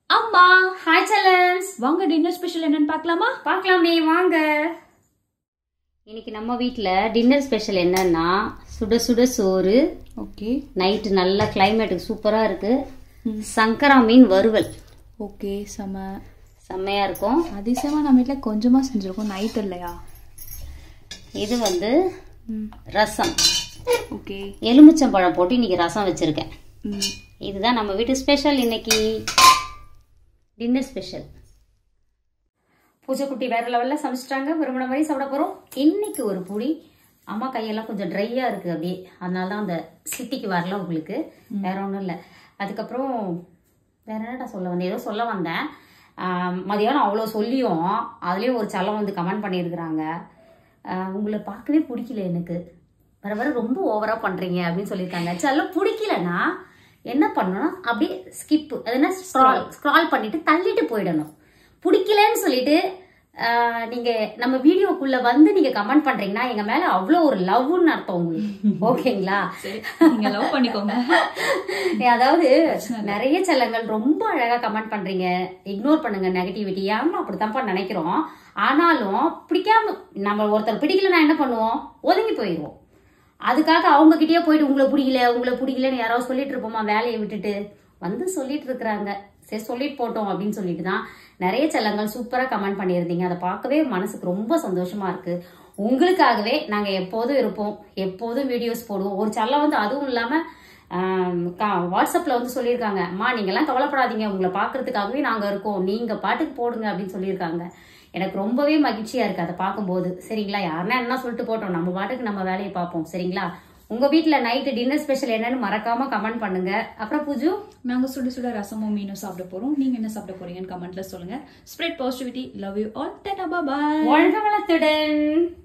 அம்மா ஹாய் செல்லன்ஸ், வாங்க dinner special என்னன்னு பார்க்கலாமா? பார்க்கலாமே வாங்க. இன்னைக்கு நம்ம வீட்டில் டின்னர் ஸ்பெஷல் என்னன்னா சுட சுட சோறு. ஓகே. நைட்டு நல்ல கிளைமேட்டுக்கு சூப்பராக இருக்கு. சங்கரா மீன் வறுவல். ஓகே, செம்மையா இருக்கும். அதிசயமா நம்ம வீட்டில் கொஞ்சமா செஞ்சிருக்கோம், நைட் இல்லையா? இது வந்து ரசம். ஓகே. எலுமிச்சம்பழம் போட்டு இன்னைக்கு ரசம் வச்சிருக்கேன். இதுதான் நம்ம வீட்டு ஸ்பெஷல் இன்னைக்கு. Dinner special. பூஜை குட்டி வேற லெவலில் சமைச்சிட்டாங்க. விரும்பின மாதிரி சாப்பிட போகிறோம். இன்னைக்கு ஒரு புடி. அம்மா கையெல்லாம் கொஞ்சம் ட்ரையாக இருக்குது அப்படியே, அதனால தான் அந்த சிட்டிக்கு வரல உங்களுக்கு. வேற ஒன்றும் இல்லை. அதுக்கப்புறம் வேற என்னடா சொல்ல வந்தேன், ஏதோ சொல்ல வந்தேன். மதியானம் அவ்வளோ சொல்லியும் அதுலேயும் ஒரு செல்லம் வந்து கமெண்ட் பண்ணியிருக்கிறாங்க. உங்களை பார்க்கவே பிடிக்கல, எனக்கு வர வர ரொம்ப ஓவராக பண்ணுறீங்க அப்படின்னு சொல்லியிருக்காங்க. செல்லம் பிடிக்கலன்னா என்ன பண்ணணும், அப்படியே ஸ்கிப், அது என்ன ஸ்க்ரால் பண்ணிட்டு தள்ளிட்டு போயிடணும். பிடிக்கலன்னு சொல்லிட்டு நீங்க நம்ம வீடியோக்குள்ள வந்து நீங்க கமெண்ட் பண்றீங்கன்னா எங்க மேல அவ்வளோ ஒரு லவ்னு அர்த்தம் உங்களுக்கு. ஓகேங்களா? நீங்க லவ் பண்ணிக்கோங்க. அதாவது நிறைய செல்லங்கள் ரொம்ப அழகா கமெண்ட் பண்றீங்க. இக்னோர் பண்ணுங்க நெகட்டிவிட்டி. ஏன்னா அப்படித்தான்ப்பா நினைக்கிறோம். ஆனாலும் பிடிக்காம நம்ம ஒருத்தர் பிடிக்கலன்னா என்ன பண்ணுவோம், ஒதுங்கி போயிடுவோம். அதுக்காக அவங்க கிட்டயே போயிட்டு உங்களை பிடிக்கலன்னு யாராவது சொல்லிட்டு இருப்போமா, வேலையை விட்டுட்டு வந்து சொல்லிட்டு இருக்கிறாங்க. சரி சொல்லிட்டு போட்டோம் அப்படின்னு சொல்லிட்டு தான் நிறைய செல்லங்கள் சூப்பரா கமெண்ட் பண்ணியிருந்தீங்க. அதை பார்க்கவே மனசுக்கு ரொம்ப சந்தோஷமா இருக்கு. உங்களுக்காகவே நாங்க எப்போதும் இருப்போம், எப்போதும் வீடியோஸ் போடுவோம். ஒரு செல்லம் வந்து அதுவும் இல்லாம வாட்ஸ்அப்ல வந்து சொல்லியிருக்காங்க, அம்மா நீங்கெல்லாம் கவலைப்படாதீங்க, உங்களை பாக்குறதுக்காகவே நாங்க இருக்கோம், நீங்க பாட்டுக்கு போடுங்க அப்படின்னு சொல்லியிருக்காங்க. எனக்கு ரொம்பவே மகிழ்ச்சியா இருக்கு அதை பார்க்கும்போது. சரிங்களா? யாருன்னா என்ன சொல்லிட்டு போட்டோம், நம்ம பாட்டுக்கு நம்ம வேலையை பார்ப்போம். சரிங்களா? உங்க வீட்டுல நைட்டு டின்னர் ஸ்பெஷல் என்னன்னு மறக்காம கமெண்ட் பண்ணுங்க. அப்புறம் பூஜு, நாங்க சுட சுட ரசமும் மீனும் சாப்பிட போறோம். நீங்க என்ன சாப்பிட போறீங்கன்னு கமெண்ட்ல சொல்லுங்க. Spread positivity. Love you all. டாடா, பை பை. வாழ்க வளத்துடன்.